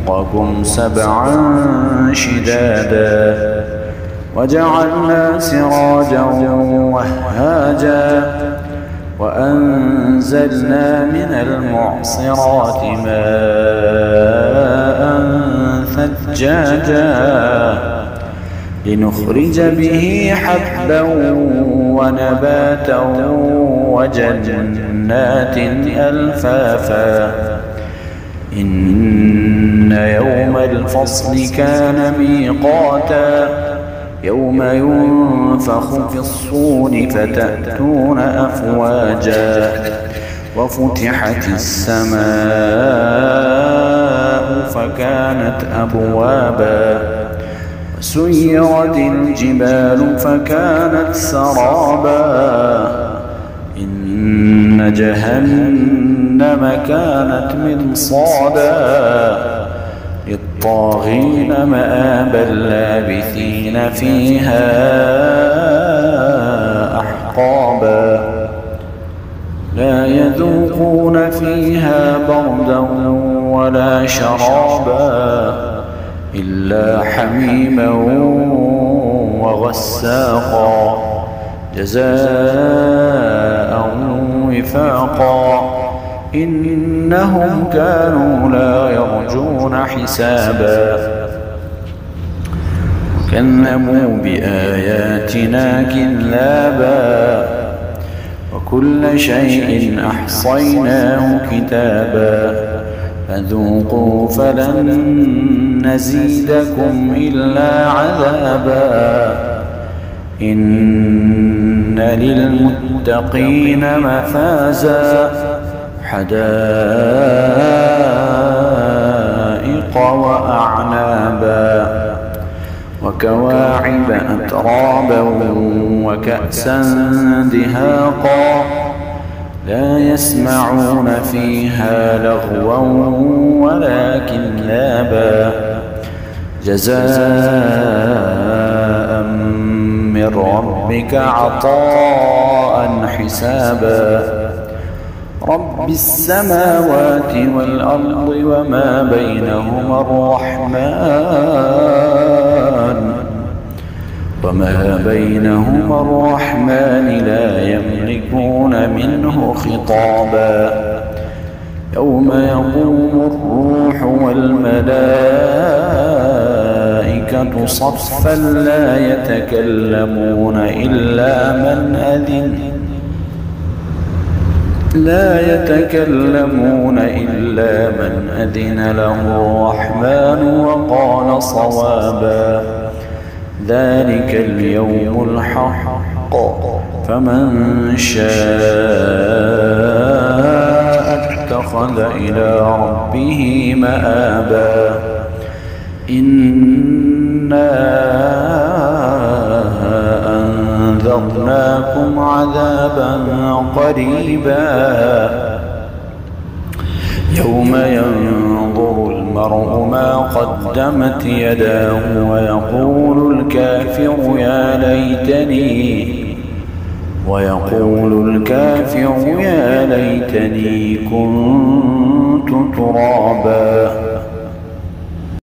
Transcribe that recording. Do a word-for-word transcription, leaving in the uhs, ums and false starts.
فوقكم سبعا شدادا وجعلنا سراجا وهاجا وأنزلنا من المعصرات ماء ثجاجا لنخرج به حبا ونباتا وجنات ألفافا إن يوم الفصل كان ميقاتا يوم ينفخ في الصور فتأتون أفواجا وفتحت السماء فكانت أبوابا وسيرت الجبال فكانت سرابا إن جهنم كانت مرصادا للطاغين مآبا لابثين فيها أحقابا لا يذوقون فيها بردا ولا شرابا إلا حميما وغساقا جزاء وفاقا إنهم كانوا لا يرجون حسابا وكذبوا بآياتنا كذابا وكل شيء أحصيناه كتابا فذوقوا فلن نزيدكم إلا عذابا إن للمتقين مفازا حدائق وأعنابا وكواعب أترابا وكأسا دهاقا لا يسمعون فيها لغوا ولا كذابا جزاء من ربك عطاء حسابا رب السماوات والأرض وما بينهما الرحمن وما بينهما الرحمن لا يملكون منه خطابا يوم يقوم الروح والملائكة صفا لا يتكلمون إلا من أذن لا يتكلمون إلا من أذن له الرحمن وقال صوابا ذلك اليوم الحق فمن شاء اتخذ إلى ربه مآبا إنا أنذرناكم عذابا قريبا يوم ينظر المرء ما قدمت يداه ويقول الكافر يا ليتني ويقول الكافر يا ليتني كنت ترابا